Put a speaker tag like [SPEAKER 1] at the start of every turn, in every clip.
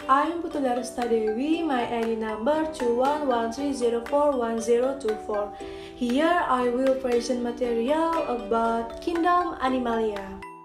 [SPEAKER 1] I'm Putu Darsta Dewi, my ID number 2113041024. Here I will present material about Kingdom Animalia.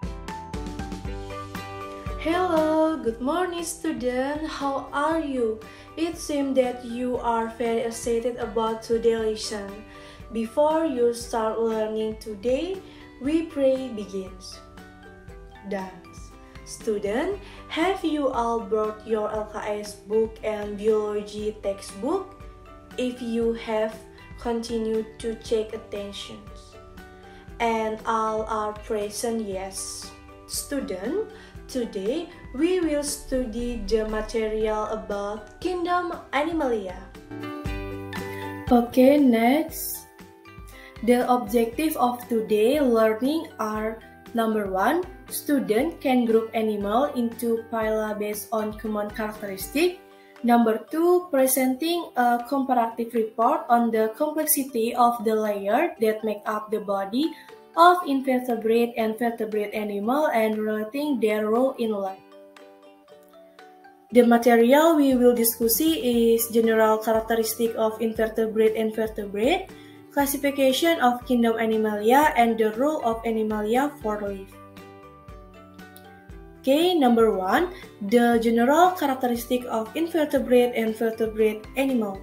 [SPEAKER 1] Hello, good morning student, how are you? It seems that you are very excited about today's lesson. Before you start learning today, we pray begins. Dance. Student, have you all brought your LKS book and biology textbook? If you have, continue to check attentions. And all are present, yes. Student, today we will study the material about Kingdom Animalia. Okay, next. The objective of today learning are: number 1, student can group animal into phyla based on common characteristic. Number 2, presenting a comparative report on the complexity of the layer that make up the body of invertebrate and vertebrate animal and relating their role in life. The material we will discuss is general characteristic of invertebrate and vertebrate, classification of Kingdom Animalia, and the role of Animalia for life. Okay, number 1, the general characteristic of invertebrate and vertebrate animal.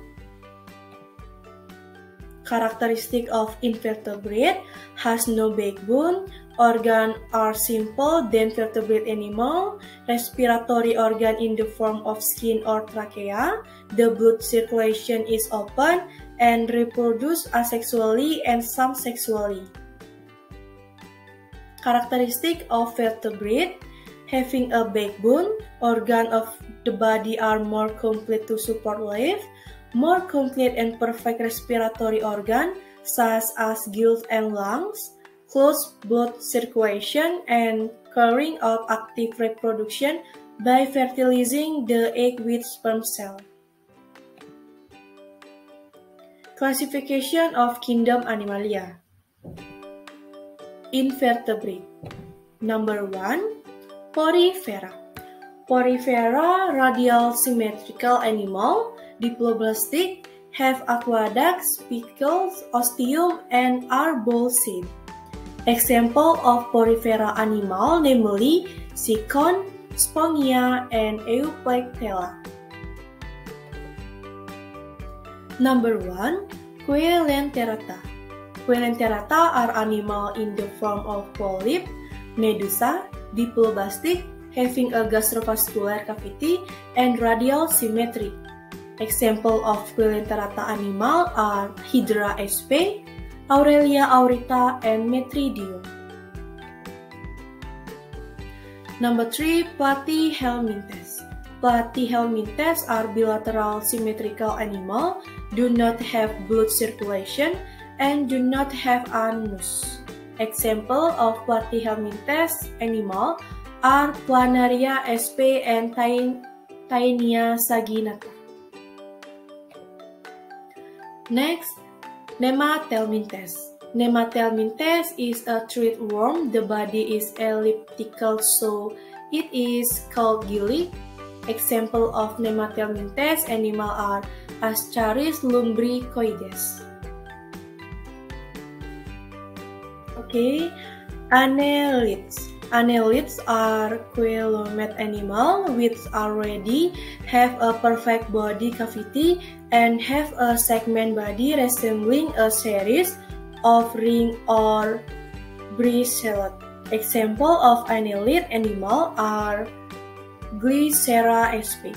[SPEAKER 1] Characteristic of invertebrate has no backbone, organs are simple than vertebrate animal, respiratory organ in the form of skin or trachea, the blood circulation is open, and reproduce asexually and some sexually. Characteristic of vertebrate: having a backbone, organs of the body are more complete to support life, more complete and perfect respiratory organ such as gills and lungs, close blood circulation, and carrying out active reproduction by fertilizing the egg with sperm cell. Classification of Kingdom Animalia. Invertebrate. Number 1, Porifera. Porifera, radial symmetrical animal, diploblastic, have aqueducts, spicles, ostium, and are ball-shaped. Example of Porifera animal namely Cichon, Spongia, and Euplectella. Number 1, Coelenterata. Coelenterata are animal in the form of polyp, medusa, diploblastic, having a gastrovascular cavity and radial symmetry. Example of Coelenterata animal are Hydra sp, Aurelia aurita, and Metridium. Number 3, Platyhelminthes. Platyhelminthes are bilateral symmetrical animal, do not have blood circulation, and do not have anus. Example of Platyhelminthes animal are Planaria sp and Taenia saginata. Next, Nematelmintes. Nematelmintes is a threadworm. The body is elliptical, so it is called gilly. Example of Nematelmintes animal are Ascaris lumbricoides. Okay, Annelids. Annelids are coelomate animal which already have a perfect body cavity and have a segment body resembling a series of ring or bracteoles. Example of annelid animal are Glycera sp.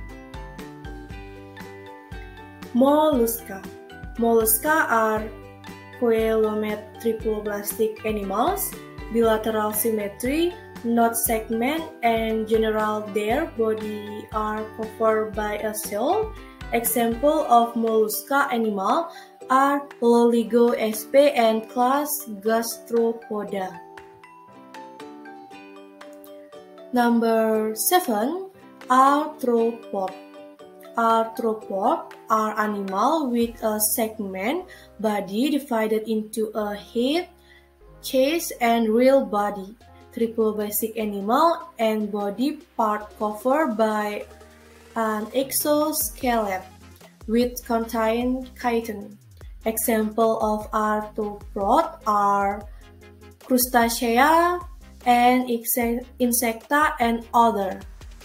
[SPEAKER 1] Mollusca. Mollusca are coelomate triploblastic animals, bilateral symmetry, not segment, and general their body are covered by a shell. Example of mollusca animal are Loligo sp and class Gastropoda. Number 7, Arthropod. Arthropod are animal with a segment body divided into a head, chest, and real body. Triple basic animal and body part covered by an exoskeleton which contain chitin. Example of arthropods are crustacea and insecta and other.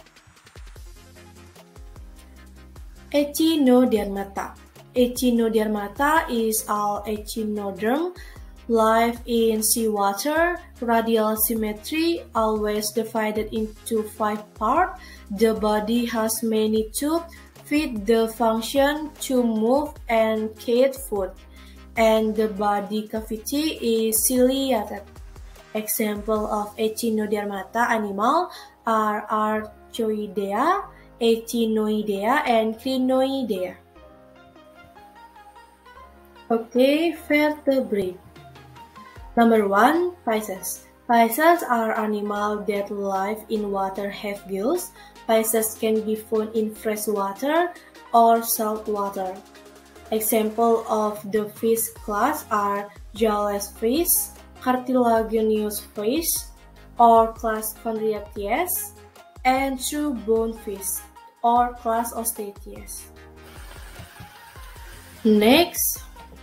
[SPEAKER 1] Echinodermata. Echinodermata is all echinoderm, live in seawater, radial symmetry, always divided into 5 parts. The body has many tubes, fit the function to move and catch food, and the body cavity is ciliated. Example of Echinodermata animal are Archoidea, Echinoidea, and Crinoidea. Okay, vertebrate. Number 1, Pisces. Pisces are animals that live in water have gills. Pisces can be found in fresh water or salt water. Example of the fish class are jawless fish, cartilaginous fish, or class Chondriates, and true bone fish, or class Osteichthyes. Next,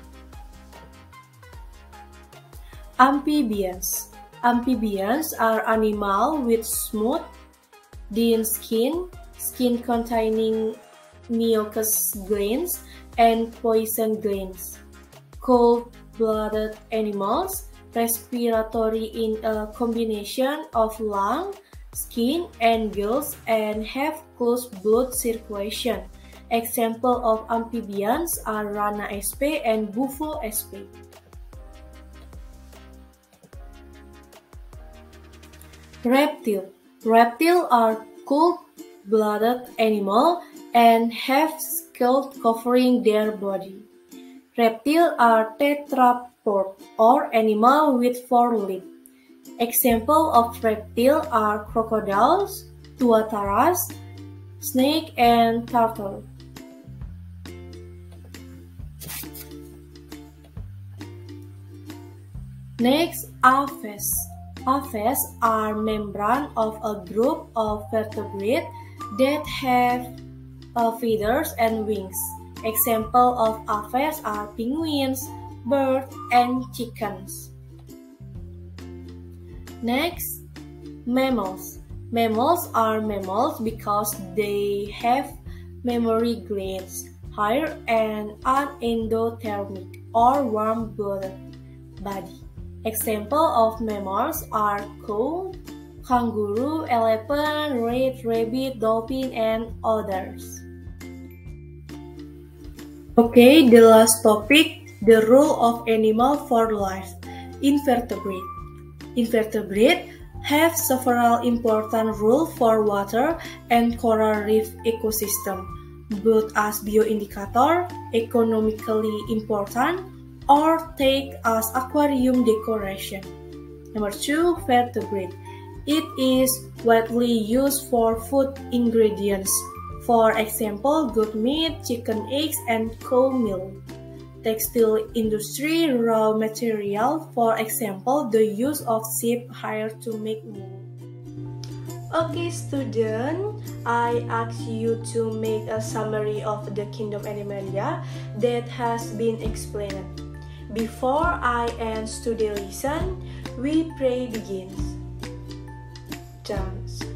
[SPEAKER 1] amphibians. Amphibians are animals with smooth, thin skin, skin containing mucous glands and poison glands. Cold-blooded animals, respiratory in a combination of lung, skin, and gills, and have close blood circulation. Example of amphibians are Rana sp and Bufo sp. Reptile. Reptiles are cold-blooded animals and have scales covering their body. Reptiles are tetrapod or animals with 4 limbs. Examples of reptiles are crocodiles, tuatara, snake, and turtle. Next, aves. Aves are membrane of a group of vertebrates that have feathers and wings. Examples of aves are penguins, birds, and chickens. Next, mammals. Mammals are mammals because they have mammary glands, hair, and an endothermic or warm-blooded body. Examples of mammals are cow, kangaroo, elephant, rat, rabbit, dolphin, and others. Okay, the last topic, the role of animal for life. Invertebrate. Invertebrates have several important roles for water and coral reef ecosystem, both as bioindicator, economically important, or take as aquarium decoration. Number 2, vertebrate. It is widely used for food ingredients. For example, goat meat, chicken eggs, and cow milk. Textile industry raw material, for example, the use of sheep hair to make wool. Okay, student, I ask you to make a summary of the Kingdom Animalia that has been explained. Before I end today's lesson, we pray begins. Thanks.